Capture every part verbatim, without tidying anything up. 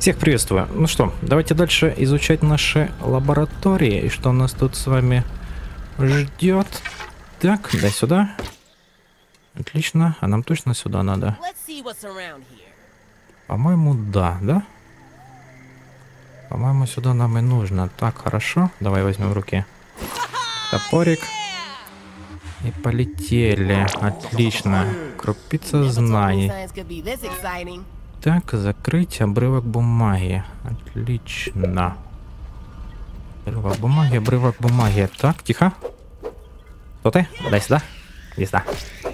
Всех приветствую. Ну что, давайте дальше изучать наши лаборатории. И что нас тут с вами ждет. Так, дай сюда. Отлично. А нам точно сюда надо? По-моему, да, да? По-моему, сюда нам и нужно. Так, хорошо. Давай возьмем в руки топорик. И полетели. Отлично. Крупица знаний. Так, закрыть обрывок бумаги. Отлично. Обрывок бумаги, обрывок бумаги. Так, тихо. Кто ты? Дай сюда. Иди сюда.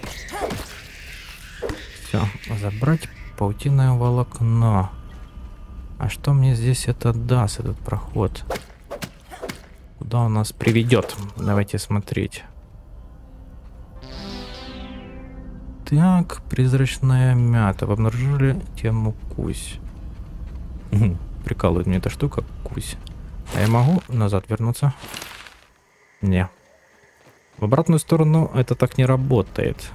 Все, забрать паутинное волокно. А что мне здесь это даст, этот проход? Куда он нас приведет? Давайте смотреть. Так, призрачная мята. Вы обнаружили тему кусь. Прикалывает мне эта штука, кусь. А я могу назад вернуться? Не. В обратную сторону это так не работает.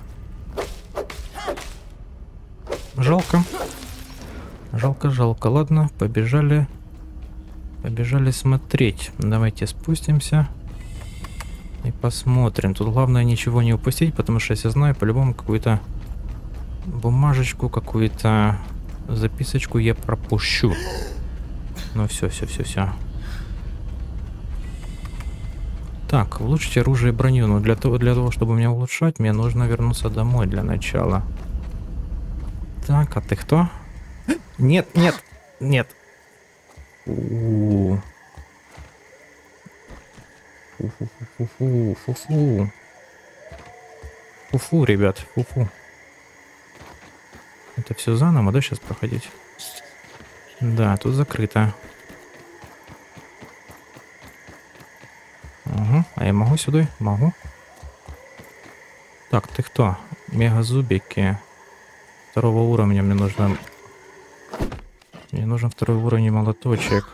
Жалко. Жалко, жалко. Ладно, побежали. Побежали смотреть. Давайте спустимся. И посмотрим. Тут главное ничего не упустить, потому что если знаю, по-любому какую-то бумажечку, какую-то записочку я пропущу. Ну все, все, все, все. Так, улучшить оружие и броню. Но для того, для того, чтобы меня улучшать, мне нужно вернуться домой для начала. Так, а ты кто? Нет, нет, нет. У-у-у. Фу-фу-фу-фу-фу, фу-фу. Фу-фу, ребят, фу-фу. Это все заново, да, сейчас проходить? Да, тут закрыто. Угу. А я могу сюда? Могу. Так, ты кто? Мегазубики. Второго уровня мне нужно... Мне нужен второй уровень молоточек.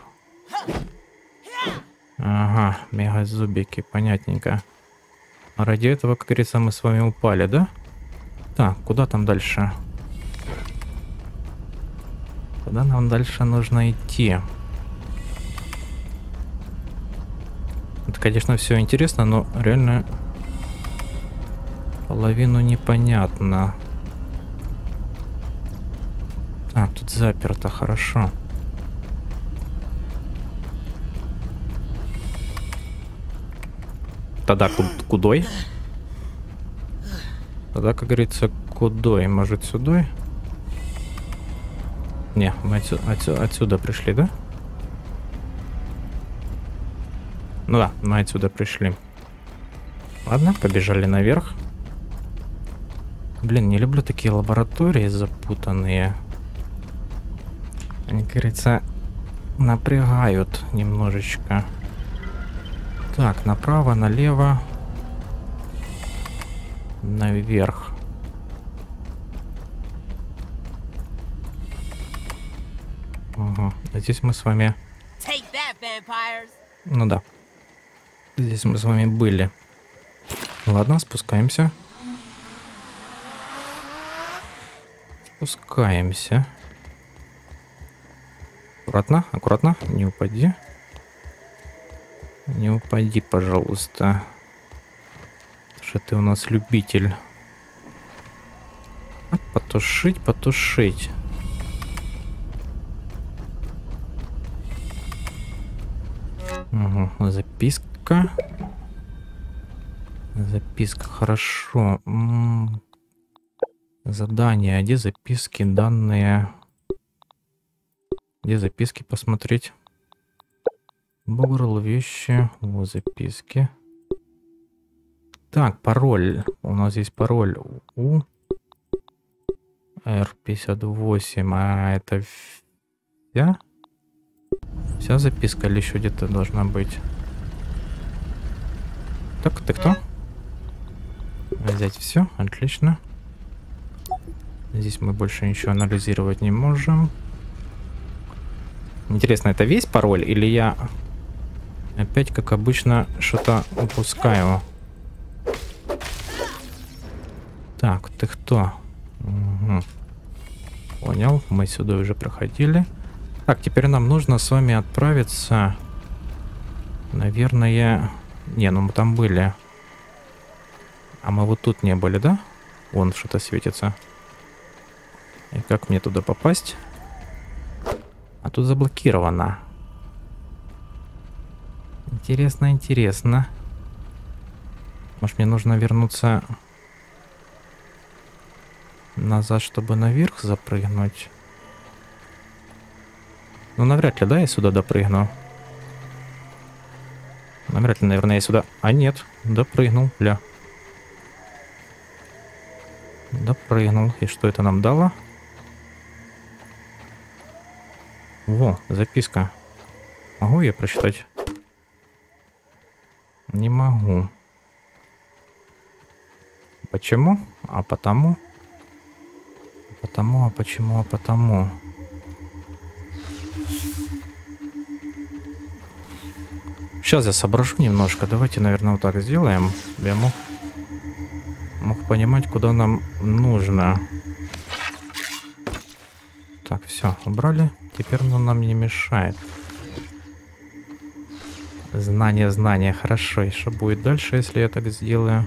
Ага, мегазубики, понятненько. А ради этого, как говорится, мы с вами упали, да? Так, куда там дальше? Куда нам дальше нужно идти? Это, конечно, все интересно, но реально половину непонятно. Так, тут заперто, хорошо. Тогда кудой? Тогда, как говорится, кудой? Может, сюда? Не, мы отсюда, отсюда, отсюда пришли, да? Ну да, мы отсюда пришли. Ладно, побежали наверх. Блин, не люблю такие лаборатории запутанные. Они, как говорится, напрягают немножечко. Так, направо, налево, наверх. Угу. Здесь мы с вами... Ну да. Здесь мы с вами были. Ладно, спускаемся. Спускаемся. Аккуратно, аккуратно, не упади. Не упади, пожалуйста. Что ты у нас любитель. Потушить, потушить. Угу. Записка. Записка, хорошо. М-м. Задание. Где записки, данные? Где записки посмотреть? Бугрл, вещи, вот записки. Так, пароль. У нас здесь пароль У Р пятьдесят восемь. А это вся? Вся записка или еще где-то должна быть? Так, ты кто? Взять все, отлично. Здесь мы больше ничего анализировать не можем. Интересно, это весь пароль или я... Опять, как обычно, что-то упускаю. Так, ты кто? Угу. Понял, мы сюда уже проходили. Так, теперь нам нужно с вами отправиться. Наверное... Не, ну мы там были. А мы вот тут не были, да? Вон что-то светится. И как мне туда попасть? А тут заблокировано. Интересно, интересно. Может, мне нужно вернуться назад, чтобы наверх запрыгнуть? Ну, навряд ли, да, я сюда допрыгну. Навряд ли, наверное, я сюда... А, нет, допрыгнул, бля. Допрыгнул. И что это нам дало? Во, записка. Могу я прочитать? Не могу. Почему? А потому? Потому, а почему, а потому? Сейчас я соображу немножко. Давайте, наверное, вот так сделаем. Я мог, мог понимать, куда нам нужно. Так, все, убрали. Теперь оно нам не мешает. Знание, знание. Хорошо. И что будет дальше, если я так сделаю?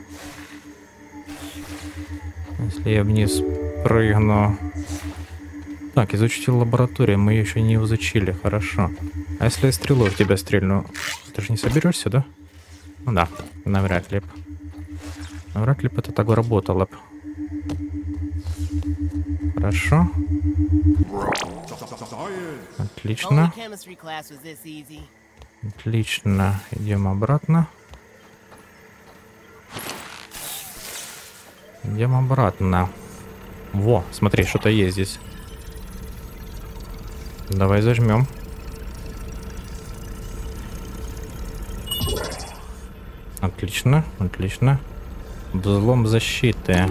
Если я вниз прыгну. Так, изучите лабораторию. Мы ее еще не изучили. Хорошо. А если я стрелой в тебя стрельну? Ты же не соберешься, да? Ну да, навряд ли. Навряд ли бы это так работало. Хорошо. Отлично. Отлично. Идем обратно. Идем обратно. Во, смотри, что-то есть здесь. Давай зажмем. Отлично, отлично. Взлом защиты.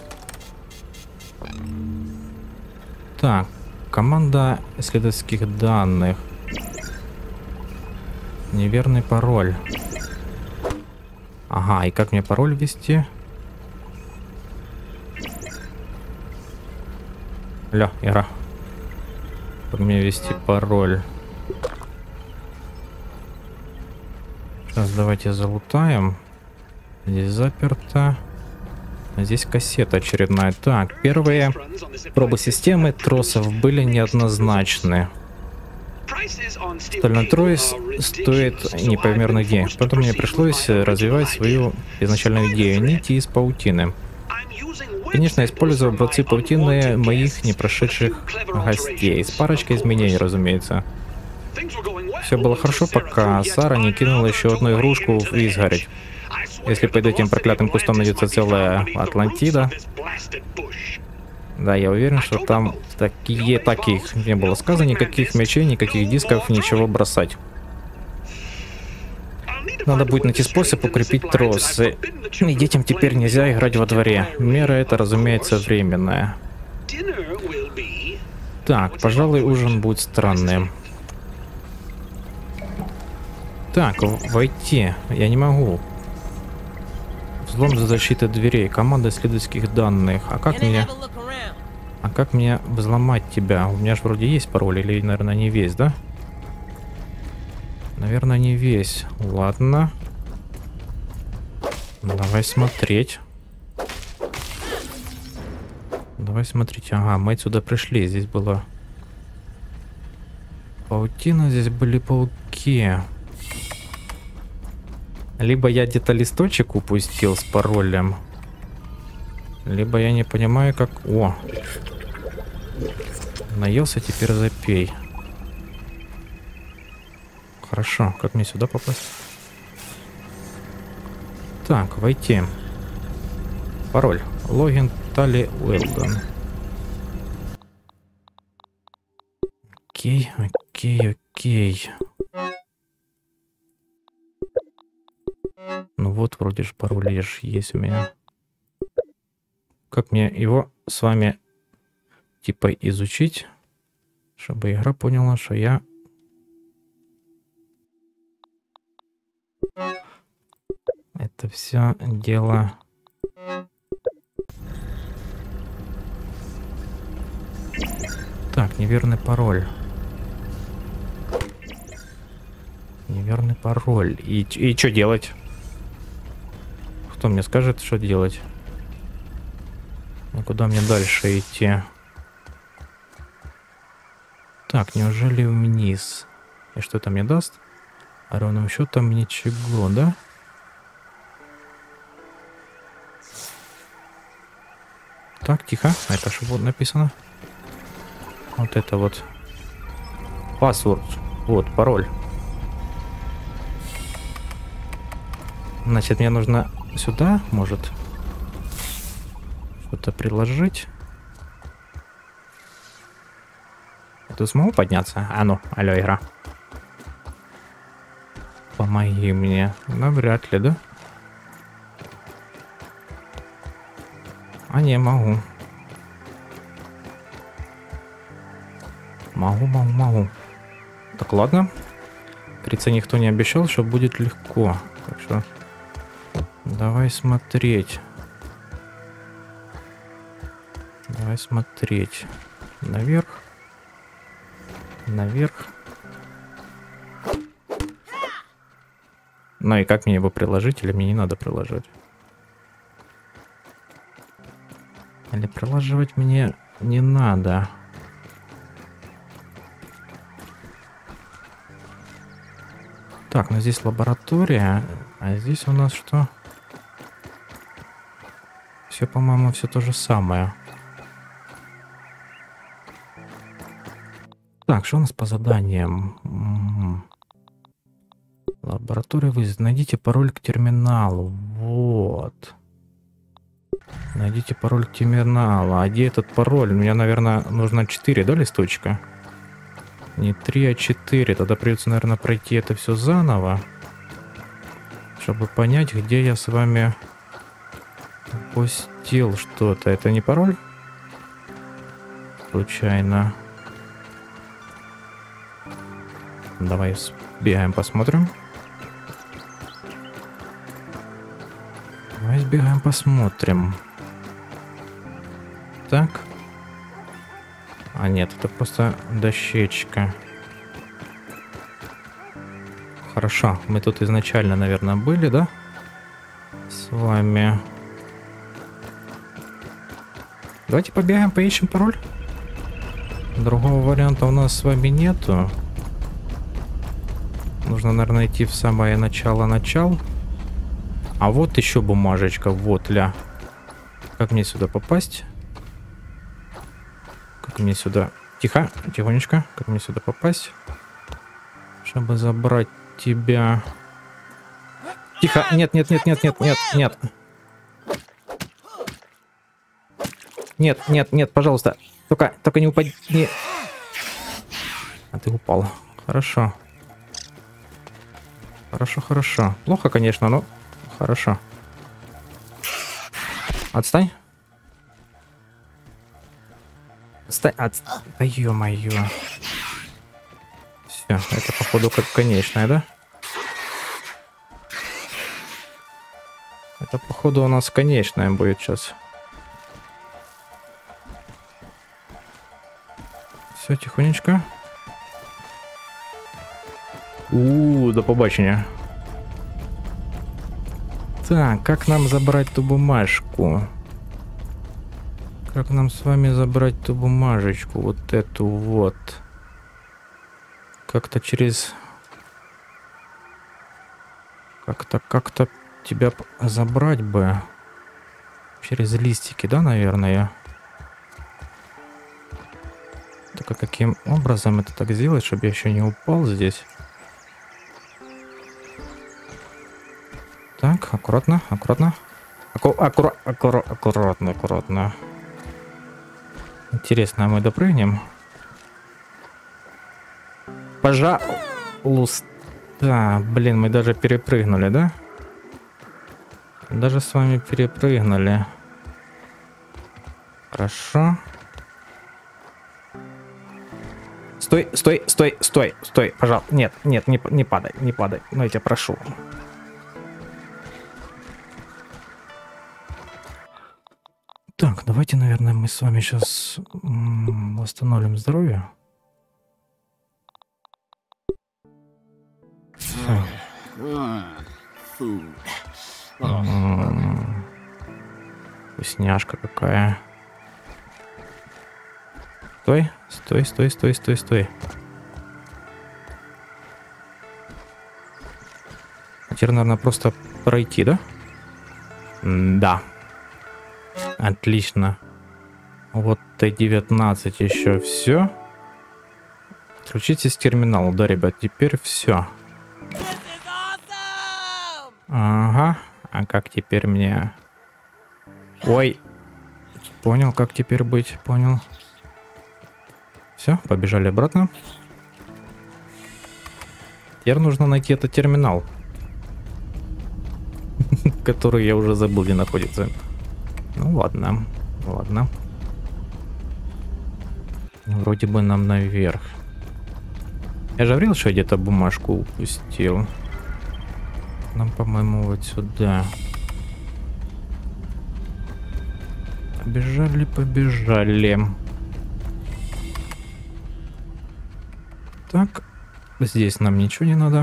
Так, команда исследовательских данных. Неверный пароль. Ага, и как мне пароль ввести? Ля, игра. Как мне ввести пароль? Сейчас давайте залутаем. Здесь заперто. Здесь кассета очередная. Так, первые пробы системы тросов были неоднозначны. Стальной трос стоит непомерных денег. Поэтому мне пришлось развивать свою изначальную идею нити из паутины. Конечно, использую образцы паутины моих непрошедших гостей. С парочкой изменений, разумеется. Все было хорошо, пока Сара не кинула еще одну игрушку в изгородь. Если под этим проклятым кустом найдется целая Атлантида... Да, я уверен, что там такие таких не было сказано, никаких мечей, никаких дисков, ничего бросать. Надо будет найти способ укрепить тросы. И детям теперь нельзя играть во дворе. Мера это, разумеется, временная. Так, пожалуй, ужин будет странным. Так, войти. Я не могу. Взлом за защитой дверей. Команда исследовательских данных. А как мне... А как мне взломать тебя? У меня же вроде есть пароль, или, наверное, не весь, да? Наверное, не весь. Ладно. Давай смотреть. Давай смотреть. Ага, мы отсюда пришли. Здесь была паутина, здесь были пауки. Либо я где-то листочек упустил с паролем, либо я не понимаю, как... О! Наелся, теперь запей. Хорошо, как мне сюда попасть? Так, войти. Пароль. Логин Тали Уэлдон. Окей, окей, окей. Ну вот, вроде же пароль лишь есть у меня. Как мне его с вами типа изучить, чтобы игра поняла, что я... Это все дело... Так, неверный пароль. Неверный пароль. И, и что делать? Кто мне скажет, что делать? И куда мне дальше идти? Так, неужели вниз? И что это мне даст? А ровным счетом ничего, да? Так, тихо. А это что вот написано? Вот это вот. Паспорт. Вот, пароль. Значит, мне нужно сюда, может, что-то приложить. Я тут смогу подняться? А ну, алло, игра. Помоги мне. Навряд ли, да? А не, могу. Могу, могу, могу. Так, ладно. Говорится, никто не обещал, что будет легко. Так что давай смотреть. Давай смотреть. Наверх. Наверх. Ну и как мне его приложить, или мне не надо приложить? Или приложивать мне не надо? Так, ну здесь лаборатория, а здесь у нас что? Все, по-моему, все то же самое. Так, что у нас по заданиям? М-м-м. Лаборатория вызов. Найдите пароль к терминалу. Вот. Найдите пароль к терминалу. А где этот пароль? Мне, наверное, нужно четыре, да, листочка? Не три, а четыре. Тогда придется, наверное, пройти это все заново, чтобы понять, где я с вами упустил что-то. Это не пароль? Случайно. Давай сбегаем, посмотрим. Давай сбегаем, посмотрим. Так. А нет, это просто дощечка. Хорошо, мы тут изначально, наверное, были, да? С вами. Давайте побегаем, поищем пароль. Другого варианта у нас с вами нету. Нужно, наверное, идти в самое начало-начал. А вот еще бумажечка, вот, ля. Как мне сюда попасть? Как мне сюда... Тихо, тихонечко. Как мне сюда попасть? Чтобы забрать тебя... Тихо, нет, нет, нет, нет, нет, нет, нет. Нет, нет, нет, пожалуйста. Только, только не упади. Не... А ты упал. Хорошо. Хорошо, хорошо. Плохо, конечно, но хорошо. Отстань. Отстань. Отстань. Да ё-моё. Все, это походу как конечная, да? Это походу у нас конечная будет сейчас. Все, тихонечко. У, до побачення. Так, как нам забрать ту бумажку? Как нам с вами забрать ту бумажечку? Вот эту вот. Как-то через... Как-то, как-то тебя забрать бы. Через листики, да, наверное? Только каким образом это так сделать, чтобы я еще не упал здесь? Так, аккуратно, аккуратно. Аку аккура аккура аккуратно, аккуратно. Интересно, а мы допрыгнем? Пожалуйста. Блин, мы даже перепрыгнули, да? Даже с вами перепрыгнули. Хорошо. Стой, стой, стой, стой, стой, пожалуйста. Нет, нет, не, не падай, не падай. Ну, я тебя прошу. Так, давайте, наверное, мы с вами сейчас восстановим здоровье. М-м-м. Вкусняшка какая. Стой, стой, стой, стой, стой, стой. А теперь, наверное, просто пройти, да? Да. Отлично. Вот Т девятнадцать еще все. Включитесь терминал, да, ребят, теперь все. Ага. А как теперь мне... Ой. Понял, как теперь быть, понял. Все, побежали обратно. Теперь нужно найти этот терминал. Который я уже забыл, где находится. Ну ладно, ладно. Вроде бы нам наверх. Я же говорил, что я где-то бумажку упустил. Нам, по-моему, вот сюда. Побежали, побежали. Так, здесь нам ничего не надо.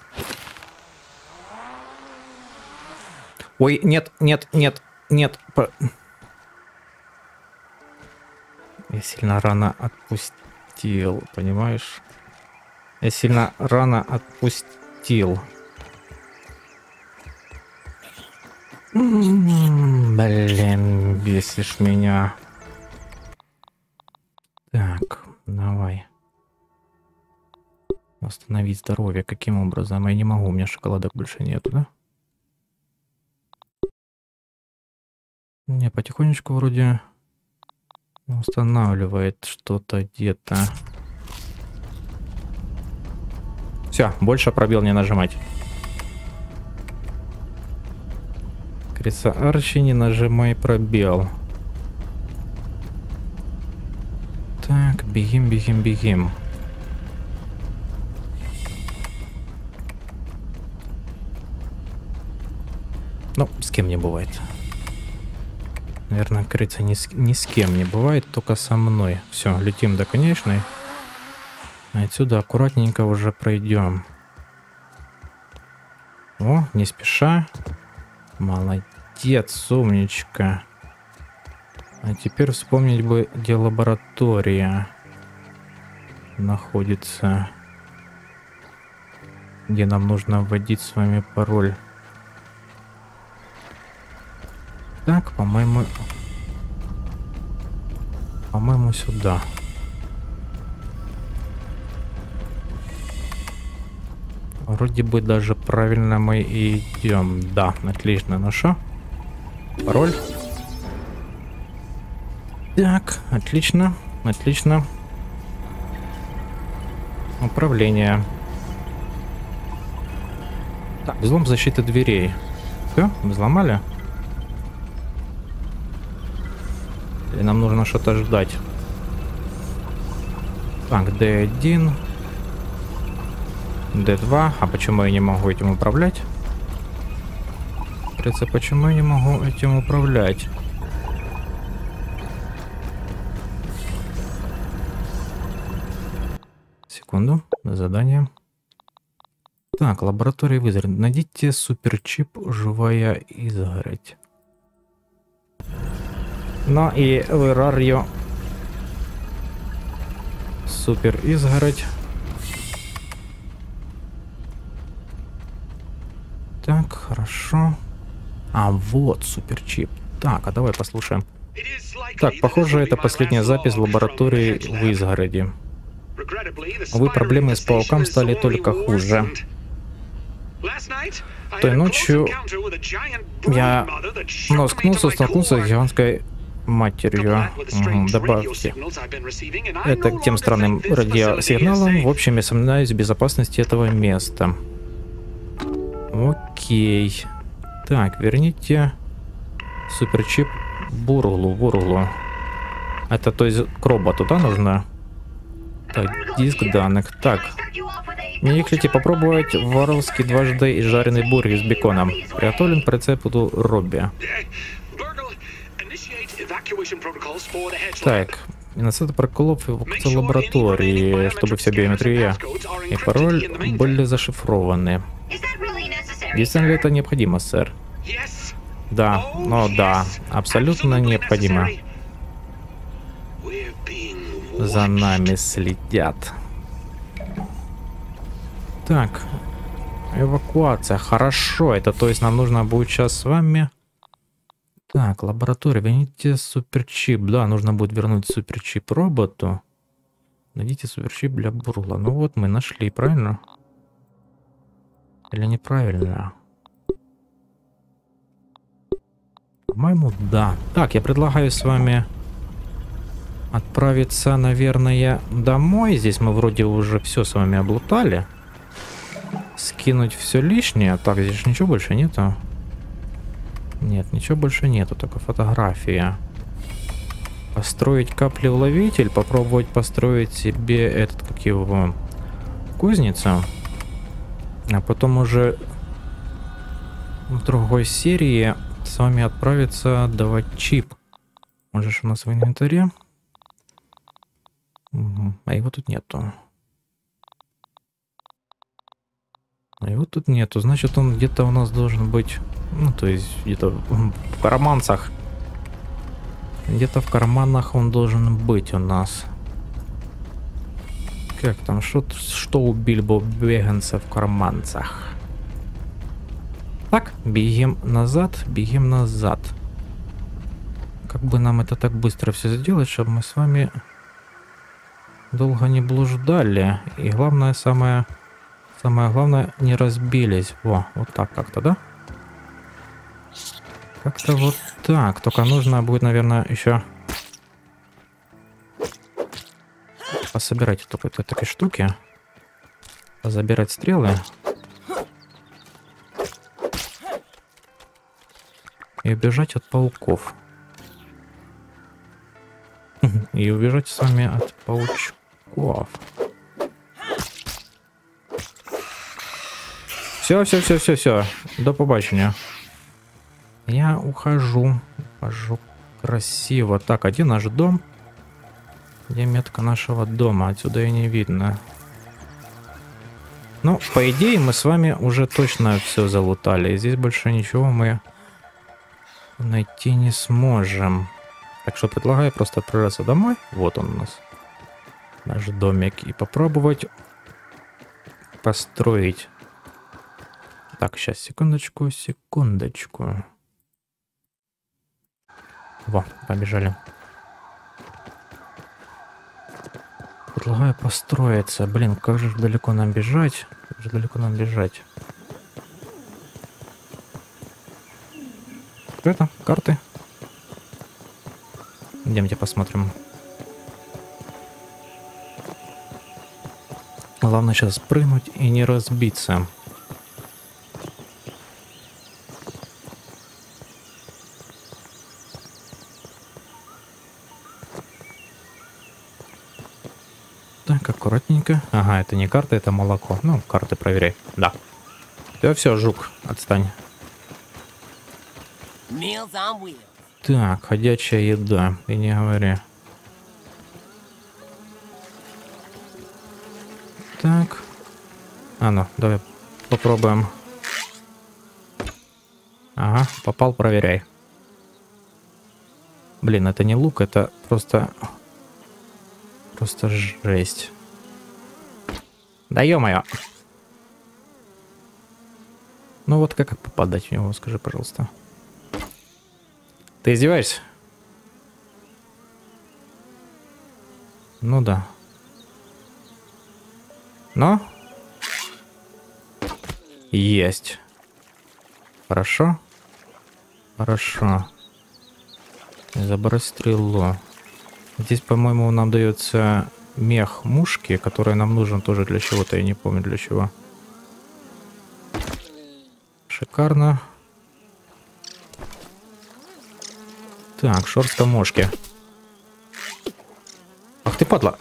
Ой, нет, нет, нет, нет. Я сильно рано отпустил, понимаешь? Я сильно рано отпустил. М-м-м, блин, бесишь меня. Так, давай. Восстановить здоровье. Каким образом? Я не могу, у меня шоколадок больше нету, да? Не, потихонечку вроде устанавливает что-то где-то. Все, больше пробел не нажимать. Говорится, Арчи, не нажимай пробел. Так, бегим, бегим, бегим. Ну, с кем не бывает. Наверное, кажется, ни с, ни с кем не бывает, только со мной. Все, летим до конечной. Отсюда аккуратненько уже пройдем. О, не спеша. Молодец, умничка. А теперь вспомнить бы, где лаборатория находится. Где нам нужно вводить с вами пароль. Так, по-моему... По-моему, сюда. Вроде бы даже правильно мы и идем. Да, отлично. Ну что? Пароль. Так, отлично. Отлично. Управление. Так, взлом защиты дверей. Все, взломали? Или нам нужно что-то ждать? Так, Д один. Д два. А почему я не могу этим управлять? Кажется, почему я не могу этим управлять? Секунду. Задание. Так, лаборатория вызов. Найдите суперчип «Живая изгородь». Ну и where are you? Супер изгородь. Так, хорошо. А вот суперчип. Так, а давай послушаем. Так, похоже, это последняя запись в лаборатории в изгороди. Увы, проблемы с пауком стали только хуже. Той ночью я наткнулся, столкнулся с гигантской матерью. Угу, добавьте это к тем странным радиосигналам. В общем, я сомневаюсь в безопасности этого места. Окей. Так, верните суперчип Бурглу, Бурглу. Это то есть к роботу, да, нужно? Так, диск данных. Так. Не хотите попробовать варварский дважды и жареный бургер с беконом? Приготовлен по рецепту Робби. Так. Инициатор протоколов эвакуации лаборатории, чтобы вся биометрия и пароль были зашифрованы. Действительно ли это необходимо, сэр? Да, но да, абсолютно необходимо. За нами следят. Так, эвакуация, хорошо, это то есть нам нужно будет сейчас с вами... Так, лаборатория, верните суперчип, да, нужно будет вернуть суперчип роботу. Найдите суперчип для Бурла, ну вот мы нашли, правильно? Или неправильно? По-моему, да. Так, я предлагаю с вами отправиться, наверное, домой. Здесь мы вроде уже все с вами облутали. Скинуть все лишнее. Так, здесь ничего больше нету. Нет, ничего больше нету, только фотография. Построить каплеуловитель, попробовать построить себе этот, как его, кузницу. А потом уже в другой серии с вами отправиться давать чип. Он же у нас в инвентаре. Угу. А его тут нету. А его тут нету. Значит, он где-то у нас должен быть... Ну, то есть, где-то в карманцах. Где-то в карманах он должен быть у нас. Как там? Что, что у Бильбо Бегенса в карманцах? Так, бегем назад, бегем назад. Как бы нам это так быстро все сделать, чтобы мы с вами долго не блуждали. И главное, самое, самое главное, не разбились. Во, вот так как-то, да? Как-то вот так. Только нужно будет, наверное, еще пособирать только вот такие штуки. Забирать стрелы. И убежать от пауков. И убежать с вами от паучков. Все, все, все, все, все. До побачення. Я ухожу. Ухожу красиво. Так, один наш дом. Где метка нашего дома? Отсюда и не видно. Ну, по идее, мы с вами уже точно все залутали. Здесь больше ничего мы найти не сможем. Так что предлагаю просто отправиться домой. Вот он у нас. Наш домик. И попробовать построить. Так, сейчас, секундочку, секундочку. Во, побежали. Предлагаю построиться. Блин, как же далеко нам бежать? Как же далеко нам бежать? Что это? Карты? Идемте посмотрим. Главное сейчас прыгнуть и не разбиться. Так, аккуратненько. Ага, это не карта, это молоко. Ну, карты проверяй. Да. Да все, жук, отстань. Так, ходячая еда. Ты не говори. Так. А ну, давай попробуем. Ага, попал, проверяй. Блин, это не лук, это просто... Просто жесть. Да ё-моё. Ну вот как попадать в него, скажи, пожалуйста. Ты издеваешься? Ну да. Но? Есть. Хорошо. Хорошо. Забрать стрелу. Здесь, по-моему, нам дается мех мушки, который нам нужен тоже для чего-то. Я не помню для чего. Шикарно. Так, шерстка мошки. Ах ты, падла.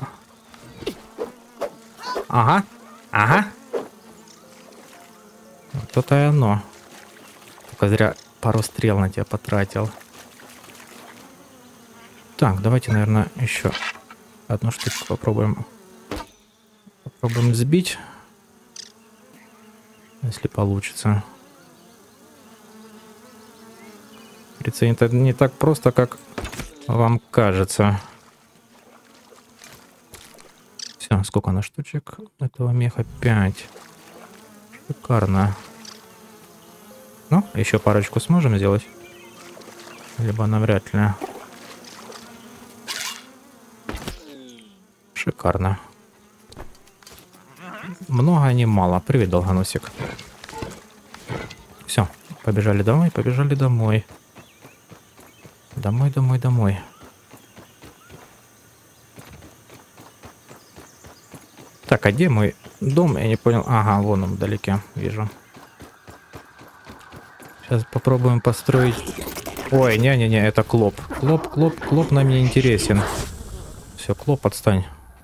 Ага. Ага. То-то и оно. Только зря пару стрел на тебя потратил. Так, давайте, наверное, еще одну штуку попробуем. Попробуем сбить. Если получится. Говорится, это не так просто, как вам кажется. Все, сколько на штучек этого меха? пять. Шикарно. Ну, еще парочку сможем сделать? Либо навряд ли. Шикарно. Много, а не мало. Привет, долгоносик. Все, побежали домой, побежали домой. Домой, домой, домой. Так, а где мой дом? Я не понял. Ага, вон он вдалеке, вижу. Сейчас попробуем построить... Ой, не-не-не, это Клоп. Клоп, Клоп, Клоп нам не интересен. Все, Клоп, отстань.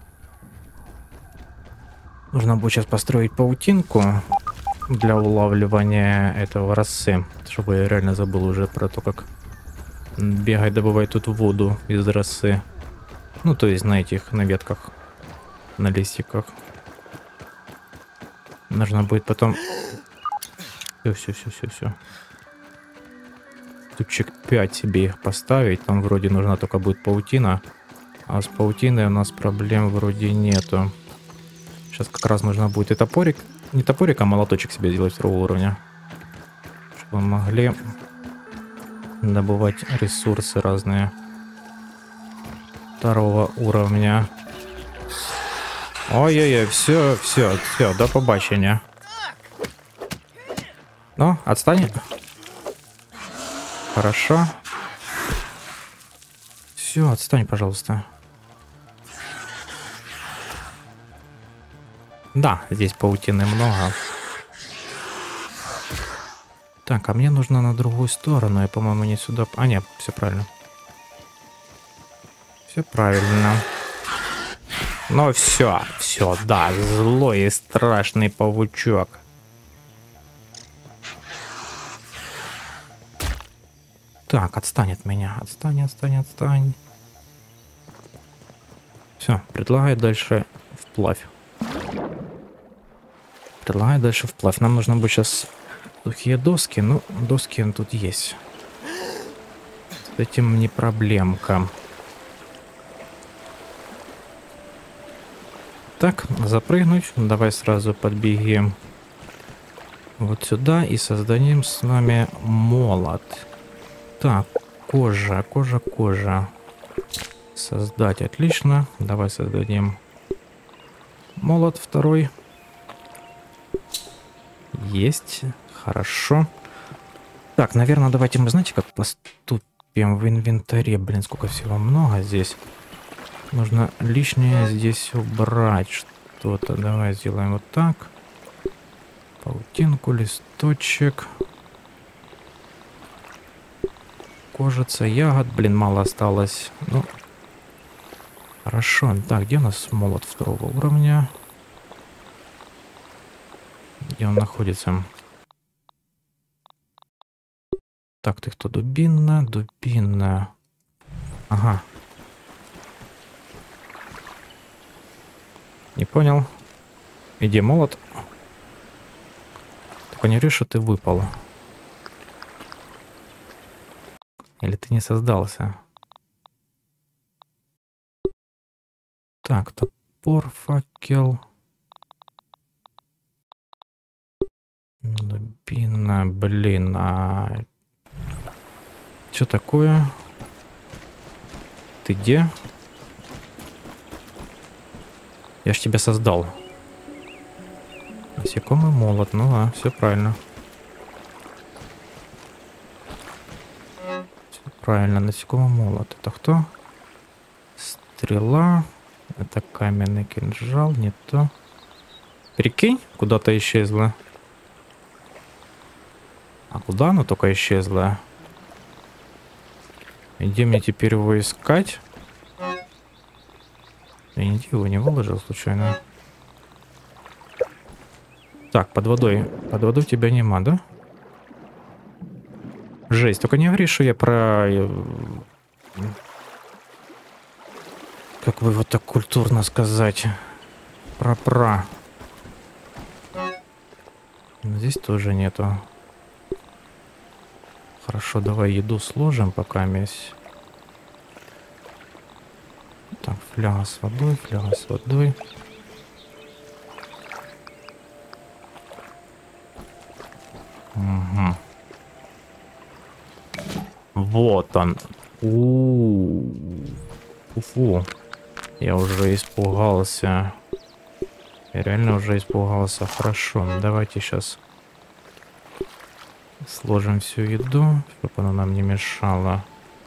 Нужно будет сейчас построить паутинку для улавливания этого росы. Чтобы я реально забыл уже про то, как бегать, добывать тут воду из росы. Ну, то есть на этих, на ветках, на листиках. Нужно будет потом... Все, все, все, все, все. Штучек пять себе их поставить. Там вроде нужна только будет паутина. А с паутиной у нас проблем вроде нету. Сейчас как раз нужно будет и топорик. Не топорик, а молоточек себе сделать второго уровня. Чтобы мы могли добывать ресурсы разные. Второго уровня. Ой-ой-ой, все, все, все, до побачення. Ну, отстань. Хорошо. Все, отстань, пожалуйста. Да, здесь паутины много. Так, а мне нужно на другую сторону. Я, по-моему, не сюда... А, нет, все правильно. Все правильно. Ну все, все, да, злой и страшный паучок. Так, отстань от меня. Отстань, отстань, отстань. Все, предлагаю дальше вплавь. Предлагаю дальше вплавь. Нам нужно будет сейчас сухие доски. Ну, доски тут есть. С этим не проблемка. Так, запрыгнуть. Давай сразу подбегаем вот сюда и создадим с вами молот. Так, кожа, кожа, кожа. Создать, отлично. Давай создадим молот второй. Есть, хорошо. Так, наверное, давайте мы, знаете, как поступим в инвентаре. Блин, сколько всего много здесь. Нужно лишнее здесь убрать что-то. Давай сделаем вот так. Паутинку, листочек. Кожица, ягод. Блин, мало осталось. Ну, хорошо. Так, где у нас молот второго уровня? Где он находится? Так, ты кто? Дубина, дубина. Ага. Не понял. Иди, молот. Только не реши, ты выпал. Или ты не создался? Так, топор, факел. Дубина, блин, а... Что такое? Ты где? Я ж тебя создал. Насекомый молот. Ну а, все правильно. Все правильно, насекомый молот. Это кто? Стрела. Это каменный кинжал, не то. Прикинь, куда-то исчезла. А куда оно только исчезло? Где мне теперь его искать? Я его не выложил случайно. Так, под водой. Под водой тебя нема, да? Жесть. Только не говори, что я про... Как вы вот так культурно сказать? Про-про. Здесь тоже нету. Хорошо, давай еду сложим пока месть. Так, фляга с водой, фляга с водой. Угу. Вот он. У-у-у. Фу. Я уже испугался. Я реально уже испугался. Хорошо, давайте сейчас сложим всю еду, чтобы она нам не мешала.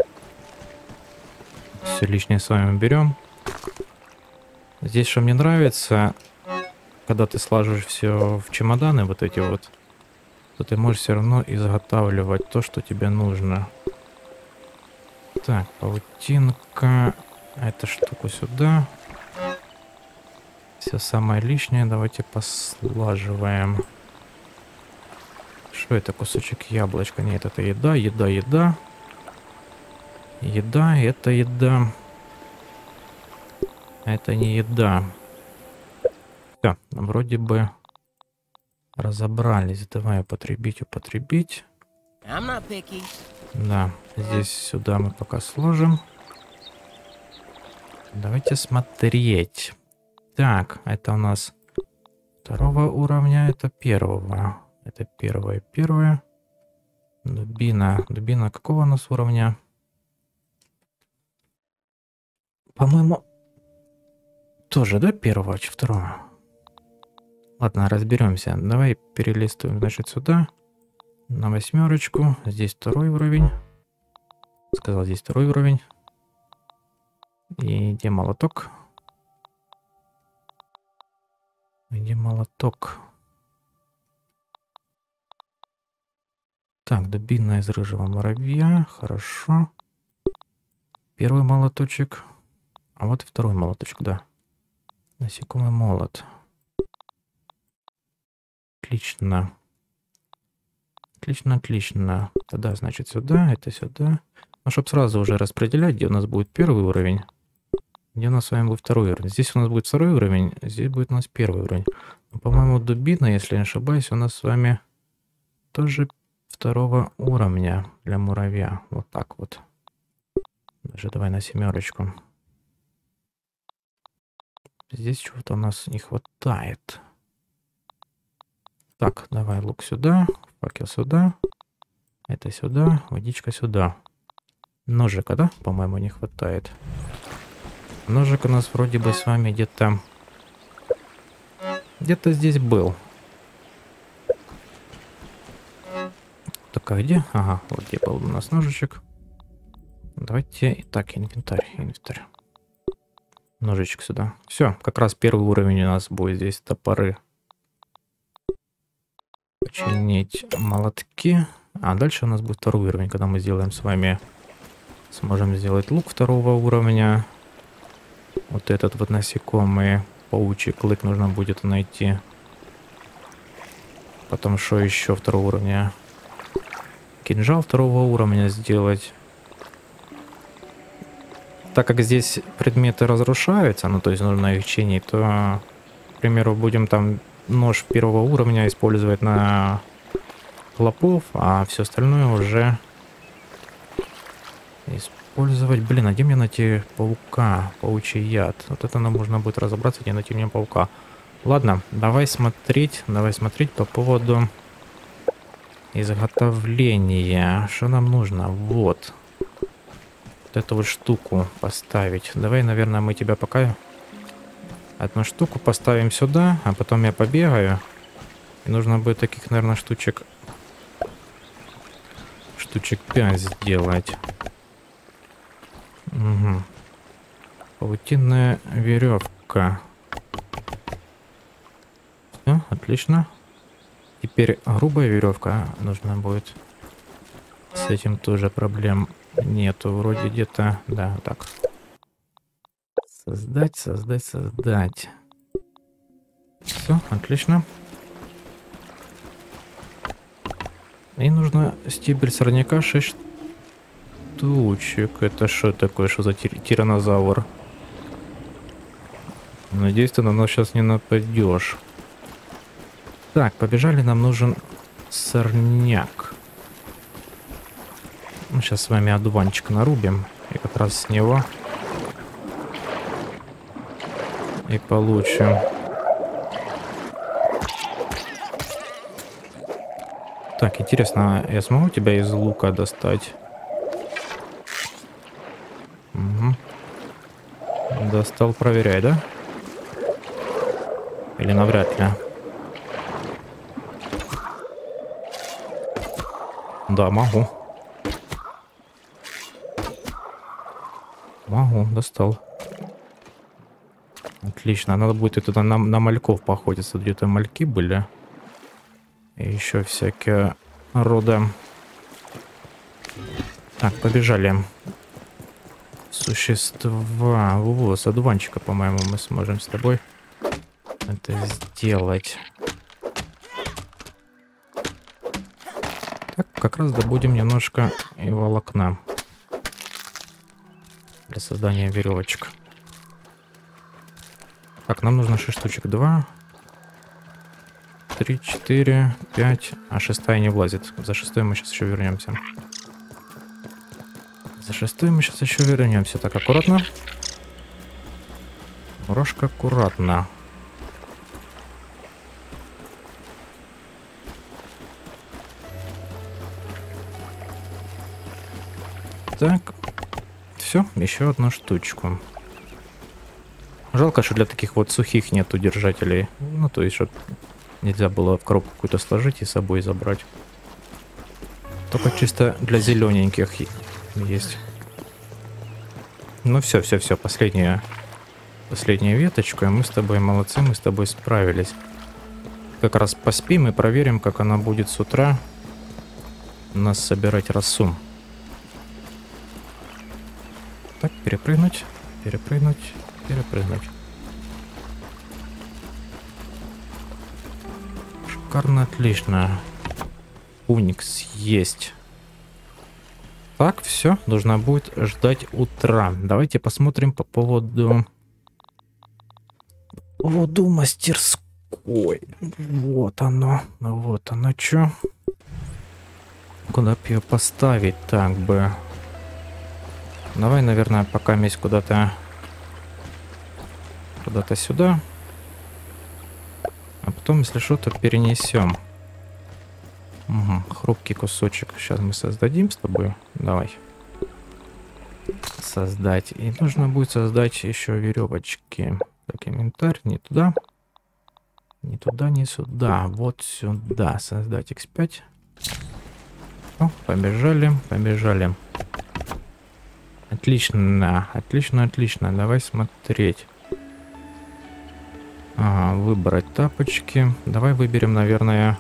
Все лишнее с вами берем. Здесь что мне нравится, когда ты сложишь все в чемоданы вот эти вот, то ты можешь все равно изготавливать то, что тебе нужно. Так, паутинка. Эту штуку сюда. Все самое лишнее давайте послаживаем. Что это? Кусочек яблочка? Нет, это еда, еда, еда. Еда, это еда. Это не еда. Все, вроде бы разобрались. Давай употребить, употребить. Да, здесь сюда мы пока сложим. Давайте смотреть. Так, это у нас второго уровня, это первого. Это первое, первое. Дубина. Дубина какого у нас уровня? По-моему, тоже, да, первого, а второго? Ладно, разберемся. Давай перелистываем, значит, сюда. На восьмерочку. Здесь второй уровень. Сказал, здесь второй уровень. И где молоток? Где молоток? Так, дубина из рыжего муравья. Хорошо. Первый молоточек. А вот и второй молоточек, да. Насекомый молот. Отлично. Отлично, отлично. Тогда, значит, сюда, это сюда. Ну, чтобы сразу уже распределять, где у нас будет первый уровень, где у нас с вами будет второй уровень. Здесь у нас будет второй уровень, здесь будет у нас первый уровень. По-моему, дубина, если не ошибаюсь, у нас с вами тоже второго уровня для муравья. Вот так вот. Даже давай на семерочку. Здесь чего-то у нас не хватает. Так, давай лук сюда, факел сюда, это сюда, водичка сюда. Ножика, да, по-моему, не хватает. Ножик у нас вроде бы с вами где-то... Где-то здесь был. Так, а где? Ага, вот где был у нас ножичек. Давайте... Так, инвентарь, инвентарь. Ножичек сюда. Все, как раз первый уровень у нас будет здесь топоры. Починить молотки. А дальше у нас будет второй уровень, когда мы сделаем с вами... Сможем сделать лук второго уровня. Вот этот вот насекомый, паучий клык нужно будет найти. Потом что еще второго уровня? Кинжал второго уровня сделать. Так как здесь предметы разрушаются, ну то есть нужно их чинить, то, к примеру, будем там нож первого уровня использовать на клопов, а все остальное уже использовать. Блин, а где мне найти паука? Паучий яд. Вот это нам нужно будет разобраться, где найти мне паука. Ладно, давай смотреть, давай смотреть по поводу изготовления. Что нам нужно? Вот. Вот эту вот штуку поставить. Давай, наверное, мы тебя пока одну штуку поставим сюда, а потом я побегаю. И нужно будет таких, наверное, штучек штучек пять сделать. Угу. Паутинная веревка. Все, отлично. Теперь грубая веревка нужна будет. С этим тоже проблем нету. Вроде где-то... Да, так. Создать, создать, создать. Все, отлично. И нужно стебель сорняка шесть штучек. Это что такое? Что за тир тиранозавр? Надеюсь, ты на нас сейчас не нападешь. Так, побежали. Нам нужен сорняк. Мы сейчас с вами одуванчик нарубим. И как раз с него и получим. Так, интересно, я смогу тебя из лука достать? Угу. Достал, проверяй, да? Или навряд ли? Да, могу. Могу, достал. Отлично, надо будет и туда на, на мальков поохотиться. Где-то мальки были. И еще всякие рода. Так, побежали. Существа. Во, с одуванчика, по-моему, мы сможем с тобой это сделать. Так, как раз добудем немножко и волокна для создания веревочек. Так, нам нужно шесть штучек. два, три, четыре, пять. А шестая не влазит. За шестой мы сейчас еще вернемся. За шестой мы сейчас еще вернемся. Так, аккуратно. Рожка аккуратно. Так. Все, еще одну штучку. Жалко, что для таких вот сухих нету держателей. Ну, то есть, что нельзя было в коробку какую-то сложить и с собой забрать. Только чисто для зелененьких есть. Ну все, все, все, последняя, последняя веточка, и мы с тобой молодцы, мы с тобой справились. Как раз поспим и проверим, как она будет с утра у нас собирать росу. Так, перепрыгнуть, перепрыгнуть, перепрыгнуть. Шикарно, отлично. Уникс есть. Так, все, нужно будет ждать утра. Давайте посмотрим по поводу... По поводу мастерской. Вот оно, вот оно что. Куда бы ее поставить так бы... Давай, наверное, пока месть куда-то куда-то сюда. А потом, если что-то, перенесем. Угу, хрупкий кусочек. Сейчас мы создадим с тобой. Давай. Создать. И нужно будет создать еще веревочки. Так, инвентарь. Не туда. Не туда, не сюда. Вот сюда. Создать икс пять. О, побежали, побежали. Отлично, отлично, отлично. Давай смотреть. Ага, выбрать тапочки. Давай выберем, наверное,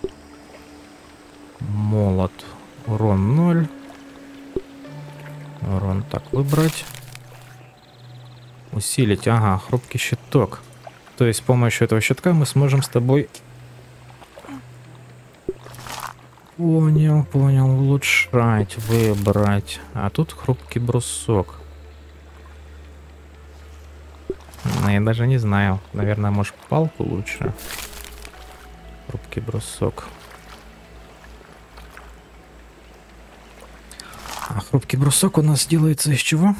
молот. Урон ноль. Урон так выбрать. Усилить. Ага, хрупкий щиток. То есть с помощью этого щитка мы сможем с тобой... Понял, понял, улучшать, выбрать. А тут хрупкий брусок. Ну, я даже не знаю. Наверное, может, палку лучше. Хрупкий брусок. А хрупкий брусок у нас делается из чего?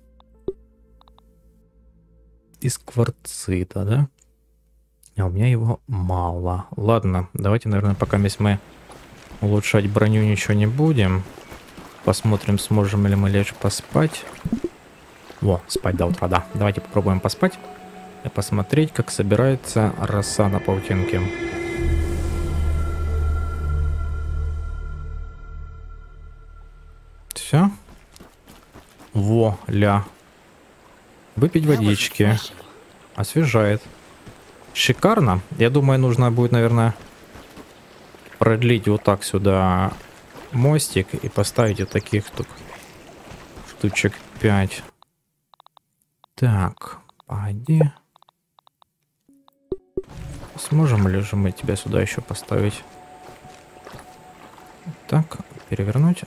Из кварцита, да? А у меня его мало. Ладно, давайте, наверное, пока мы... Улучшать броню ничего не будем. Посмотрим, сможем ли мы лечь поспать. Во, спать до утра, да. Давайте попробуем поспать и посмотреть, как собирается роса на паутинке. Все. Во-ля. Выпить водички. Освежает. Шикарно. Я думаю, нужно будет, наверное... продлить вот так сюда мостик и поставить вот таких штук, штучек пять. Так, погоди. Сможем ли же мы тебя сюда еще поставить? Так, перевернуть.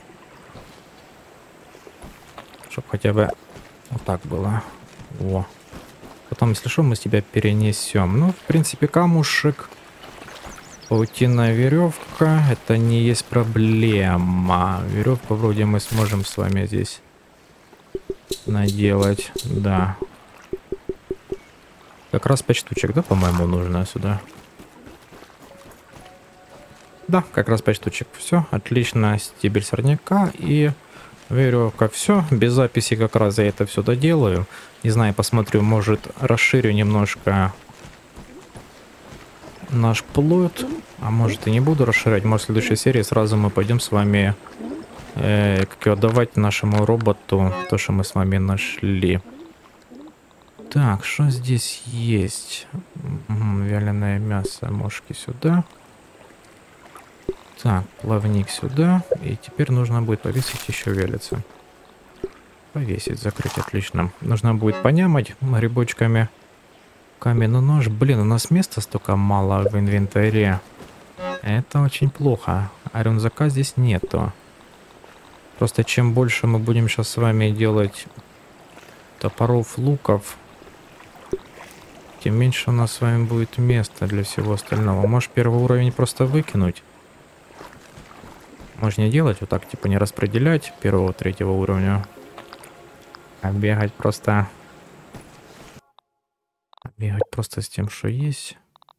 Чтобы хотя бы вот так было. Во. Потом, если что, мы с тебя перенесем. Ну, в принципе, камушек Паутинная веревка, это не есть проблема. Веревку вроде мы сможем с вами здесь наделать, да. Как раз пять штучек, да, по-моему, нужно сюда. Да, как раз пять штучек. Все, отлично. Стебель сорняка и веревка. Все, без записи как раз я это все доделаю. Не знаю, посмотрю, может расширю немножко наш плод. А может и не буду расширять. Может в следующей серии сразу мы пойдем с вами э, как его давать нашему роботу то, что мы с вами нашли. Так, что здесь есть? Угу, вяленое мясо, мошки сюда. Так, плавник сюда. И теперь нужно будет повесить еще вялиться. Повесить, закрыть, отлично. Нужно будет понямать грибочками. Каменный нож. Блин, у нас места столько мало в инвентаре. Это очень плохо. А рюкзака здесь нету. Просто чем больше мы будем сейчас с вами делать топоров, луков, тем меньше у нас с вами будет места для всего остального. Может, первый уровень просто выкинуть? Можно не делать вот так, типа не распределять первого, третьего уровня, а бегать просто... Бегать просто с тем, что есть.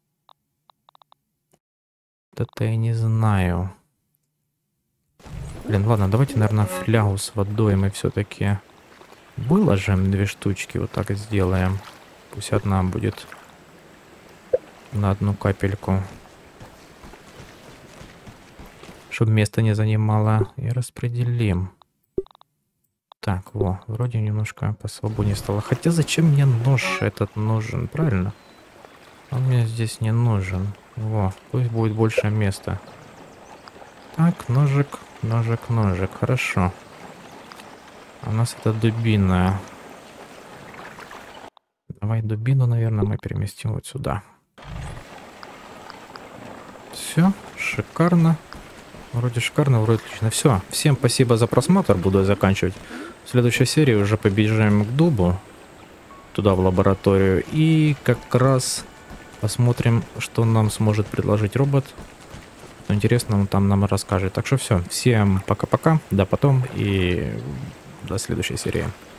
Это я не знаю. Блин, ладно, давайте, наверное, флягу с водой мы все-таки выложим. Две штучки вот так сделаем. Пусть одна будет на одну капельку. Чтобы место не занимало. И распределим. Так, во, вроде немножко посвободнее стало. Хотя зачем мне нож этот нужен, правильно? Он мне здесь не нужен. Во, пусть будет больше места. Так, ножик, ножик, ножик. Хорошо. У нас это дубина. Давай дубину, наверное, мы переместим вот сюда. Все, шикарно. Вроде шикарно, вроде отлично. Все, всем спасибо за просмотр. Буду заканчивать. В следующей серии уже побежим к дубу. Туда, в лабораторию. И как раз посмотрим, что нам сможет предложить робот. Что интересно, он там нам расскажет. Так что все, всем пока-пока. До потом и до следующей серии.